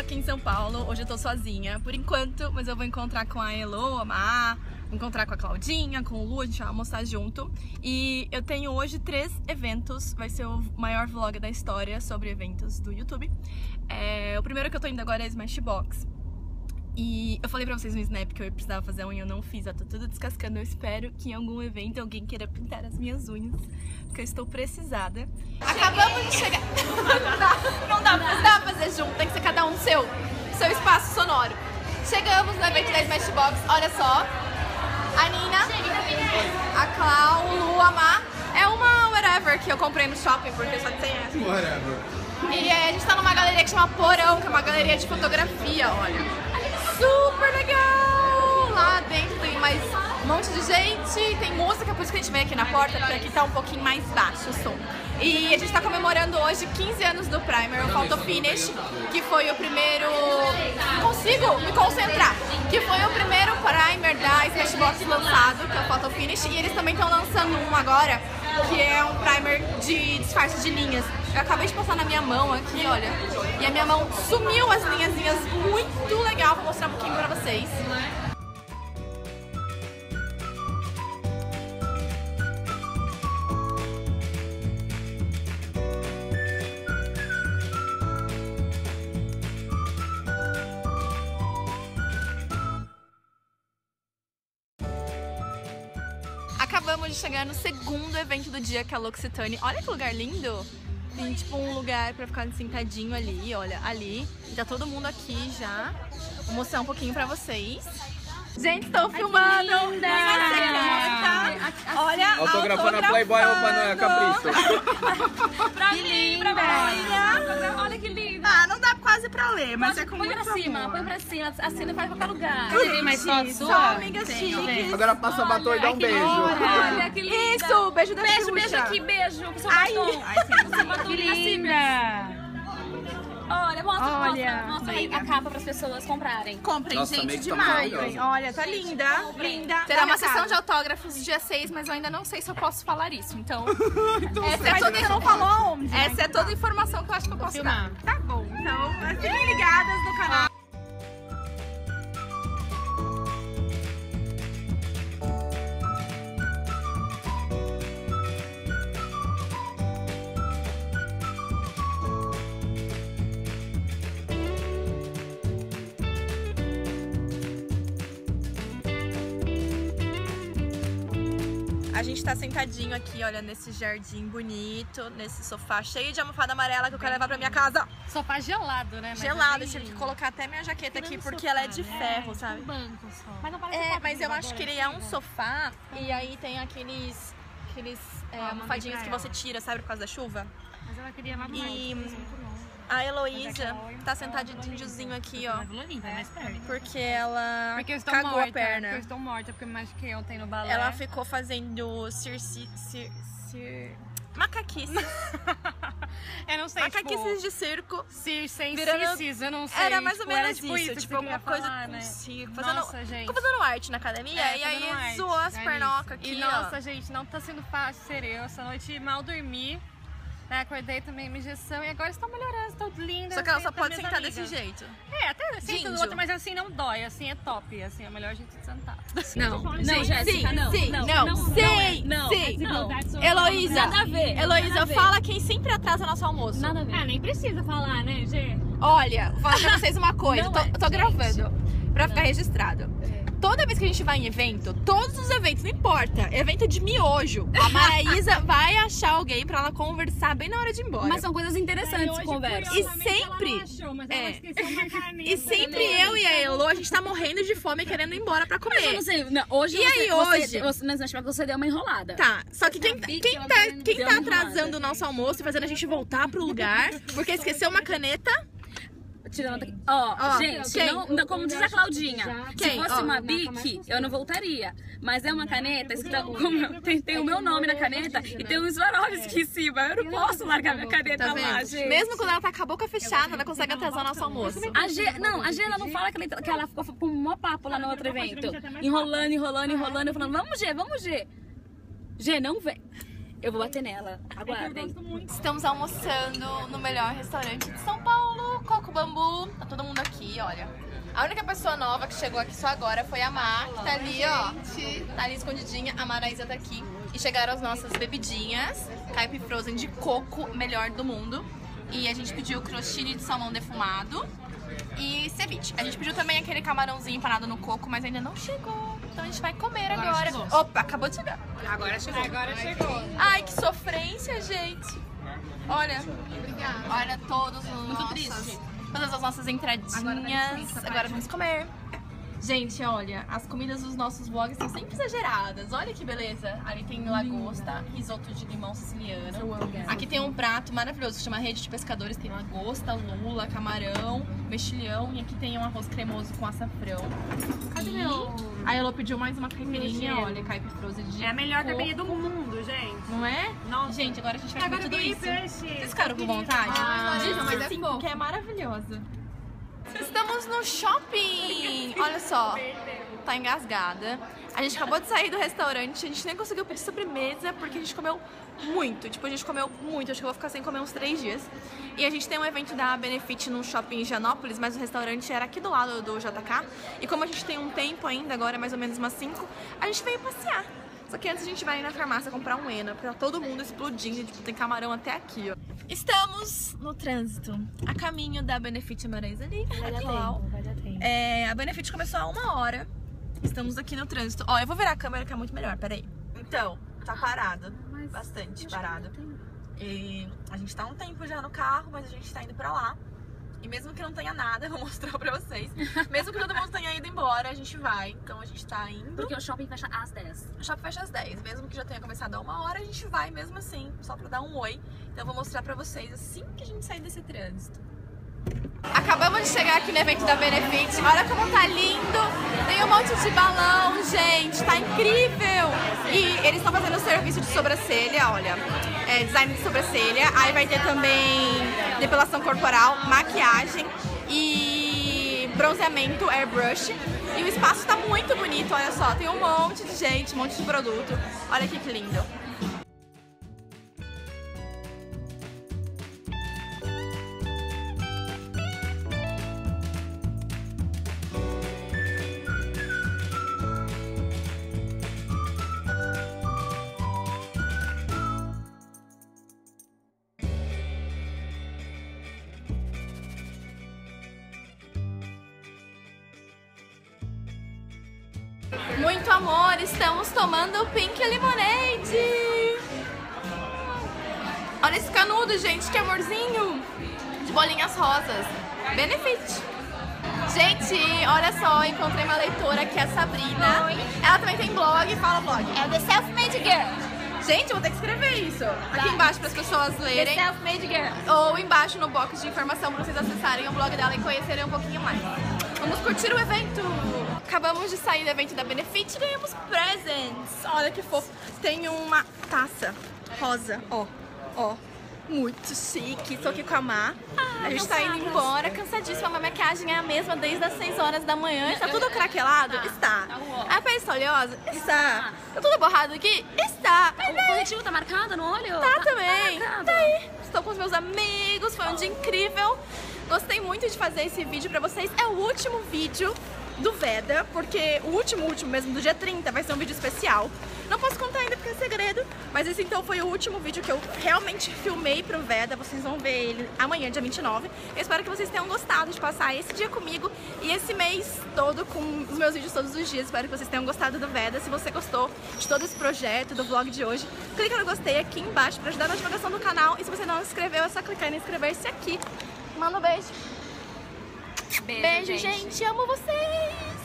aqui em São Paulo, hoje eu tô sozinha, por enquanto, mas eu vou encontrar com a Elo, a Má, vou encontrar com a Claudinha, com o Lu, a gente vai almoçar junto. E eu tenho hoje 3 eventos, vai ser o maior vlog da história sobre eventos do YouTube. O primeiro que eu tô indo agora é Smashbox. E eu falei pra vocês no Snap que eu precisava fazer a unha, eu não fiz, ela tá tudo descascando. Eu espero que em algum evento alguém queira pintar as minhas unhas, porque eu estou precisada. Acabamos de chegar. Não dá pra fazer junto, tem que ser cada um seu espaço sonoro. Chegamos no evento da Smashbox, olha só. A Nina, a Clau, o Lu, a Má. É uma whatever que eu comprei no shopping, porque só tem essa. Whatever. E a gente tá numa galeria que chama Porão, que é uma galeria de fotografia, olha. Super legal! Lá dentro tem mais um monte de gente, tem música, por isso que a gente veio aqui na porta, porque aqui tá um pouquinho mais baixo o som. E a gente tá comemorando hoje 15 anos do Primer, o Photo Finish, que foi o primeiro... Não consigo me concentrar! Que foi o primeiro Primer da Smashbox lançado, que é o Photo Finish, e eles também estão lançando um agora, que é um primer de disfarce de linhas. Eu acabei de passar na minha mão aqui, olha, e a minha mão sumiu as linhazinhas, muito legal, vou mostrar um pouquinho pra vocês. Acabamos de chegar no segundo evento do dia, que é a L'Occitane. Olha que lugar lindo! Tem tipo um lugar pra ficar sentadinho ali, olha, ali. Tá todo mundo aqui já. Vou mostrar um pouquinho pra vocês. Gente, estou filmando! Linda! Olha, autografando a Playboy, opa, não é capricho. Pra mim, pra mim! Olha que linda! Ah, não dá quase pra ler, mas é com põe muito pra cima, amor. põe pra cima, assina e vai pra qualquer lugar. Tem mais fotos Só sua? amigas chiques. Agora passa batom e dá um beijo. Olha que linda! Isso, beijo da Beijo, Xuxa. beijo aqui, beijo com seu Ai. batom. Seu batom Que linda. linda! Olha, Olha, mostra aí a capa para as pessoas comprarem. Comprem, Nossa, gente, make de tá maio. maravilhosa. Olha, tá linda, linda. Terá uma Arrasada. sessão de autógrafos dia 6, mas eu ainda não sei se eu posso falar isso. Então, essa é Mas toda você não falou aonde? essa é toda a informação que eu acho que eu posso dar. Tá bom, então fiquem ligadas no canal. A gente tá sentadinho aqui, olha, nesse jardim bonito, nesse sofá cheio de almofada amarela que eu quero levar pra minha casa. Sofá gelado, né? Gelado, eu tive que colocar até minha jaqueta aqui porque ela é de ferro, sabe? banco só. Mas não parece Mas eu acho que ele é um sofá e aí tem aqueles almofadinhos que você tira, sabe, por causa da chuva. Mas ela queria lá no E a Heloísa tá sentadinhozinho aqui, ó, porque ela Porque eu estou cagou morta, a perna. porque eu estou morta, porque eu me machuquei ontem no balé. Ela ficou fazendo macaquice. Eu não sei, Macaquices de circo. sem virando- cissis, eu não sei. Era mais ou menos tipo isso, tipo alguma coisa com né? circo. Nossa, gente. Ficou fazendo arte na academia e aí fazendo arte, zoou as é pernocas isso. aqui, E ó. nossa, gente, não tá sendo fácil ser eu. Essa noite mal dormi, né? Acordei também uma injeção e agora estou melhorando, estou linda. Só que ela assim, só das pode minhas sentar amigas. desse jeito. Até senta do Índio. outro, mas assim não dói, assim é top, assim é o melhor jeito de sentar. Não, Jéssica, não. Heloísa, Nada a ver. Heloísa, fala quem sempre atrasa nosso almoço. Nada a ver. nem precisa falar, né, Gê? Olha, vou falar pra vocês uma coisa, Não tô gente. gravando pra ficar registrado. Toda vez que a gente vai em evento, todos os eventos, não importa, evento de miojo, a Maraísa vai achar alguém pra ela conversar bem na hora de ir embora. Mas são coisas interessantes de conversa. E sempre, e sempre eu e a Elo, a gente tá morrendo de fome querendo ir embora pra Eu comer. não sei, não, hoje E aí, hoje? você deu uma enrolada. Tá, só que quem tá atrasando o nosso almoço e fazendo a gente voltar pro lugar porque esqueceu uma caneta? Tirando aqui. Ó, gente, quem? não, como diz a Claudinha, Quem? se fosse Ó. uma Bic, eu não voltaria. Mas é uma caneta, escrita, tem o meu nome na caneta e tem um Swarovski em cima. Eu não posso largar minha caneta Tá lá, vendo? gente. Mesmo quando ela tá com a boca fechada, ela consegue atrasar o nosso almoço. A G ela não fala que ela ficou com um maior papo lá no outro evento. Enrolando. Eu falando, vamos, G. G, não vem. Eu vou bater nela. Aguardem. Estamos almoçando no melhor restaurante de São Paulo. Paulo, Coco Bambu. Tá todo mundo aqui, olha. A única pessoa nova que chegou aqui só agora foi a Mar, que tá ali, ó. Tá ali escondidinha. A Maraísa tá aqui. E chegaram as nossas bebidinhas. Caipi Frozen de coco, melhor do mundo. E a gente pediu crostini de salmão defumado e ceviche. A gente pediu também aquele camarãozinho empanado no coco, mas ainda não chegou. Então a gente vai comer agora. Opa, acabou de chegar. Agora chegou. Ai, que sofrência, gente. Olha, olha todas as nossas entradinhas. Agora vamos comer. Gente, olha, as comidas dos nossos vlogs são sempre exageradas. Olha que beleza. Ali tem lagosta, risoto de limão siciliano. Aqui tem um prato maravilhoso que chama Rede de Pescadores. Tem lagosta, lula, camarão, mexilhão. E aqui tem um arroz cremoso com açafrão. Cadê meu? A Elo pediu mais uma caipirinha, olha, Caipi Frozen de É a melhor coco. caipirinha do mundo, gente. Não é? Nossa. Gente, agora a gente vai comer Agora tudo tem isso. peixe. Vocês ficaram com vontade? Mas Diz sim, porque é maravilhosa. Estamos no shopping! Olha só, tá engasgada. A gente acabou de sair do restaurante, a gente nem conseguiu pedir sobremesa porque a gente comeu muito. Tipo, a gente comeu muito, acho que eu vou ficar sem comer uns 3 dias. E a gente tem um evento da Benefit no shopping em Higienópolis, mas o restaurante era aqui do lado do JK. E como a gente tem um tempo ainda, agora é mais ou menos umas 5, a gente veio passear. Só que antes a gente vai na farmácia comprar um Ena, porque tá todo mundo explodindo, tipo, tem camarão até aqui, ó. Estamos no trânsito, a caminho da Benefit Maraísa ali, atual. Vai dar tempo. A Benefit começou há 1 hora, estamos aqui no trânsito. Ó, eu vou virar a câmera que é muito melhor, peraí. Então, tá parado, bastante parado. E a gente tá há um tempo já no carro, mas a gente tá indo pra lá. E mesmo que não tenha nada, eu vou mostrar pra vocês. Mesmo que todo mundo tenha ido embora, a gente vai. Então a gente tá indo. Porque o shopping fecha às 10. O shopping fecha às 10. Mesmo que já tenha começado há 1 hora, a gente vai mesmo assim, só pra dar um oi. Então eu vou mostrar pra vocês assim que a gente sair desse trânsito. Acabamos de chegar aqui no evento da Benefit. Olha como tá lindo. Tem um monte de balão, gente. Tá incrível. E eles estão fazendo serviço de sobrancelha, olha. Design de sobrancelha. Aí vai ter também depilação corporal, maquiagem e bronzeamento, airbrush. E o espaço tá muito bonito, olha só. Tem um monte de gente, um monte de produto. Olha aqui que lindo. Muito amor, estamos tomando Pink Lemonade. Olha esse canudo, gente, que amorzinho. De bolinhas rosas. Benefit. Gente, olha só, encontrei uma leitora que é a Sabrina. Oi. Ela também tem blog, fala blog. É The Self-Made Girl. Gente, eu vou ter que escrever isso aqui embaixo para as pessoas The lerem. Self-Made Girl. Ou embaixo no box de informação para vocês acessarem o blog dela e conhecerem um pouquinho mais. Vamos curtir o evento! Acabamos de sair do evento da Benefit e ganhamos presents! Olha que fofo! Tem uma taça rosa, ó. Muito chique, tô aqui com a Má. A gente tá indo embora, cansadíssima. A maquiagem é a mesma desde as 6 horas da manhã. Está tudo craquelado? Está. A pele está oleosa? Está. Tá tudo borrado aqui? Está. O corretivo tá marcado no olho? Tá também. marcado. Tá aí. Estou com os meus amigos, foi um dia incrível. Gostei muito de fazer esse vídeo pra vocês. É o último vídeo do Veda, porque o último mesmo, do dia 30, vai ser um vídeo especial. Não posso contar ainda porque é segredo, mas esse então foi o último vídeo que eu realmente filmei pro Veda. Vocês vão ver ele amanhã, dia 29. Eu espero que vocês tenham gostado de passar esse dia comigo e esse mês todo com os meus vídeos todos os dias. Espero que vocês tenham gostado do Veda. Se você gostou de todo esse projeto, do vlog de hoje, clica no gostei aqui embaixo pra ajudar na divulgação do canal. E se você não se inscreveu, é só clicar em inscrever-se aqui. Manda um beijo. Beijo, gente. Amo vocês.